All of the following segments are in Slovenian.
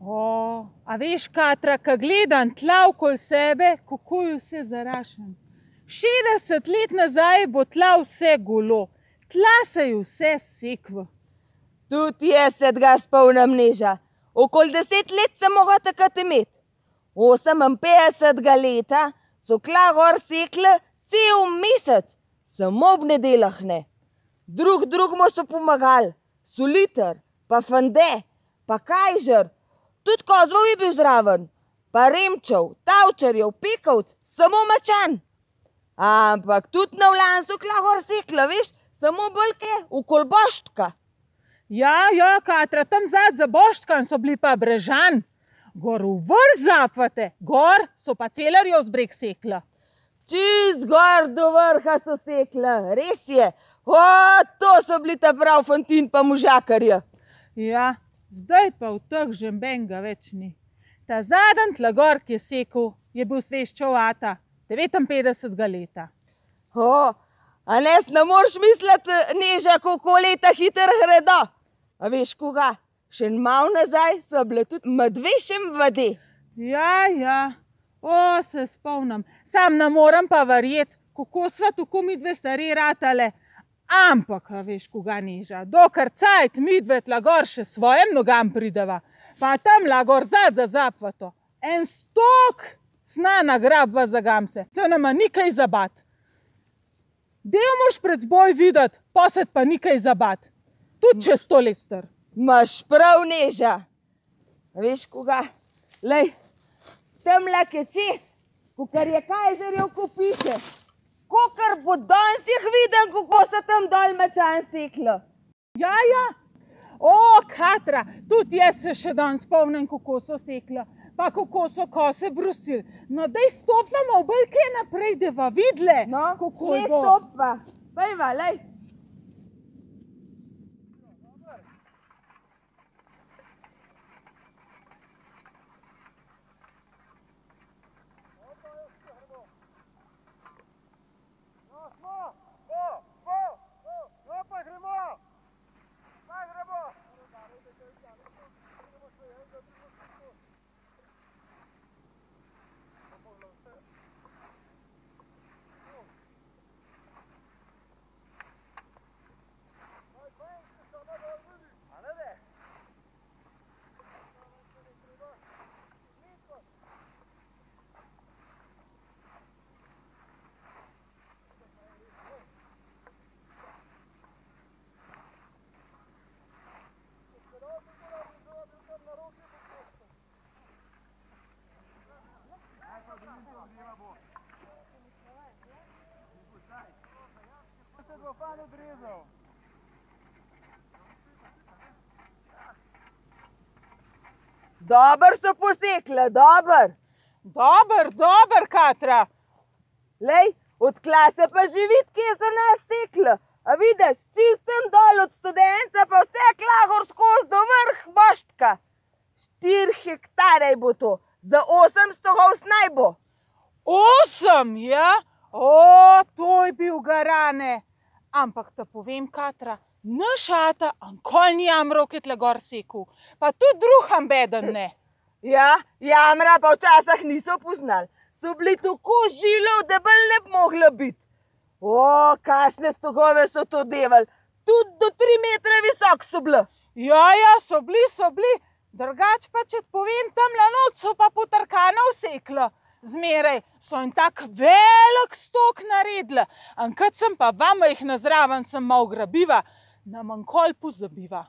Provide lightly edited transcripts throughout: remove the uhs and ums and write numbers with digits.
A veš, Katra, ko gledam tla okoli sebe, kako je vse zarašen. 60 let nazaj bo tla vse golo. Tla se je vse seklo. Tudi jaz se ga spomnim, Neža. Okoli 10 let sem mogla takrat imeti. 58 leta so tla gor sekle cel mesec, samo ob nedeljah ne. Drugmu so pomagali. Soliter, pa Fande, pa Kajžer, tudi Kozlov je bil zraven, pa Remčev, Tavčarjev, Pekovc, samo Mačan. Ampak tudi na vlan so tla gor sekle, veš, samo bolke okoli Boštka. Ja, Katra, tam zadaj za Boštkan so bili pa Brežan. Gor v vrh Zafate, gor so pa Celarjev zbreg sekla. Čist gor do vrha so sekle, res je. To so bili ta prav fantin pa možakarja. Ja, zdaj pa v teh žembenga več ni. Ta zadnji tlagor, ki je sekel, je bil Sveščev ata, 59 leta. A ne moreš misliti, Neža, kako leta hitro gredo. A veš koga? Še malo nazaj so bile tudi medvešem vode. Ja, se spomnim. Sam ne moram pa verjeti, kako sva tako midve stari ratale. Ampak, a veš koga, Neža, dokar cajt midve tlagor še svojim nogam prideva, pa tam lagor zad za Zafvato. En stok snana grabva za gamse, se nama nikaj zabat. Del moš pred zboj videti, posed pa nikaj zabat. Tudi čez 100 let star. Maš prav, Neža. Veš koga? Lej, tamle je čez, kakor je Kajžerjev kopiče. Kakor bo danes jih viden, kako so tam dol Mačan seklo. Ja. Katra, tudi jaz se še danes spomnim, kako so sekla, pa kako so kose brusili. No, daj stopimo bolj kaj naprej, da va vidle, kako je bo. Ne stopva, pojva, lej. Dober so posekle, dober. Dober, Katra. Lej, od klase pa že vid, kje so nas sekle. A vidiš, čistem dol od Studenca pa vse klagor skozi do vrh Boštka. 4 hektarje bo to, za 800 hovs naj bo. 8, ja? To je bil garane. Ampak te povem, Katra, naš ata ankoli ni jamroke tle gor sekel, pa tudi druham beden ne. Ja, jamra pa včasih niso poznali. So bili tako žilov, da bolj ne bi mogla biti. Kakšne stogove so to devali. Tudi do 3 metre visok so bili. Ja, so bili. Drugač pa, če ti povem, tamle noč so pa potrkane vsekle. Zmeraj so en tak velik stok naredili. Enkrat sem pa vama jih nazraven sem malo grabiva, nam ankoli pozabiva.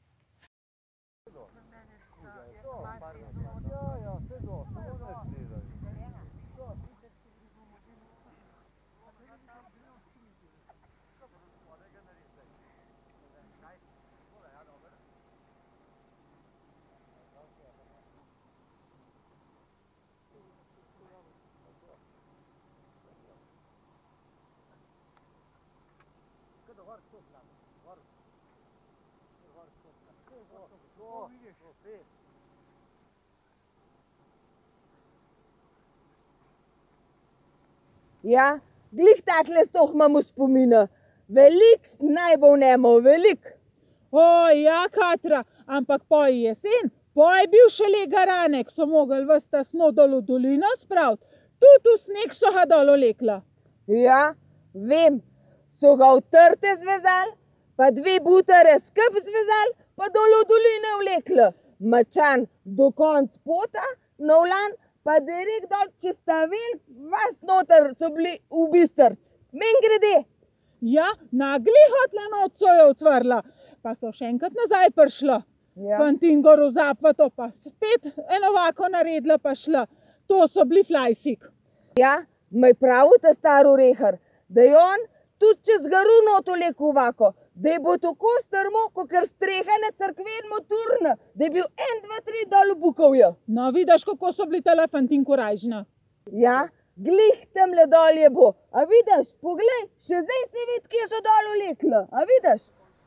Ja, glih takle stoh imamo spomina. Velik naj bo vnemo, velik. Ja, Katra, ampak po jesen, pa je bil šele garanek, so mogli ves ta snov dol v dolino spraviti. Tudi v sneg so ga dol olekla. Ja, vem, so ga v trte zvezali, pa 2 butare skup zvezali, pa dol v doline vlekli. Mačan do konc pota, Novlan, pa direkt dol čez ta velik vas noter so bili v Bistrc. Men grede. Ja, nagli hotla noč so jo otvrla, pa so še enkrat nazaj prišla. Ja. Fantin gor v zapvato, pa spet enovako naredila pa šla. To so bili flajsik. Ja, maj pravi ta star orehar, da je on tudi čez garu not vlekel ovako, da je bo tako strmo, kakor streha na cerkven motorna, da je bil 1, 2, 3 dol v Bukovju. No, vidiš, kako so bili tale fantin korajžna. Ja, glih tamle dol je bo. A vidiš, poglej, še zdaj se vidi, kje so dol vlekli. A vidiš?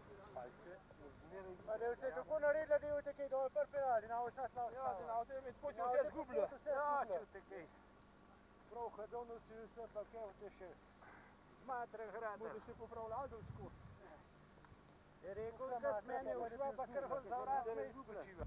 Kako naredila, da je kaj dol prpelali, na vsa slava. Ja, na avto je med skočil vse zgubilo. Ja, čute kaj. Prav, hadovno si vse, pa kaj te še zmatre hrada. Bodo se popravljal do skos. Je rekel, da s mene ušla, pa krhol za vrat me izpočiva.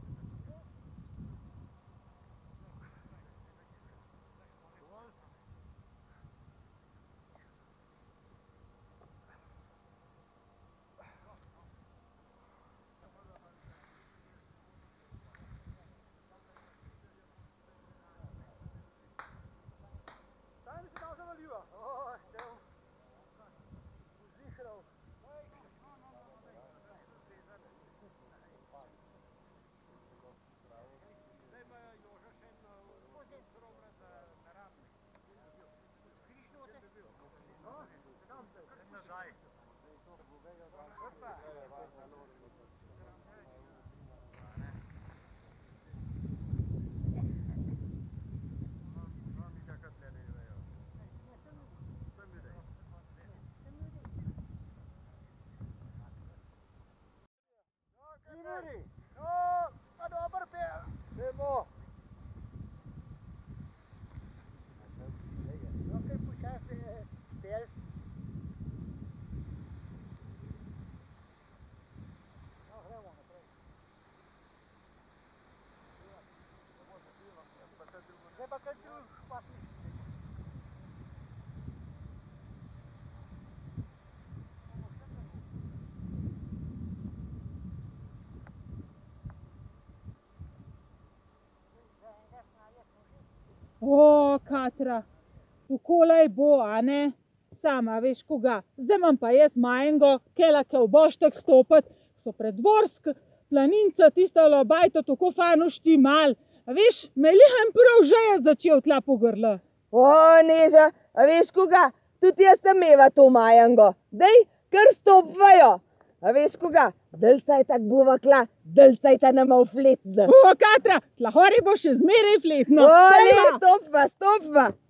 O, Katra, takole bo, a ne? Sama veš koga. Zdaj imam pa jaz majengo, kelake v Boštek stopiti, so predvorsk, planinca tista lobajto tako fajn uštimal. A veš, me lihem prav že je začel tla po grla. O, Neža, a veš koga? Tudi jaz sem imela to majango. Dej, kar stopvajo. A veš koga? Dalcajta bova kla, dalcajta nama v fletno. O, Katra, tla hori bo še zmeraj fletno. O, ne, stopva.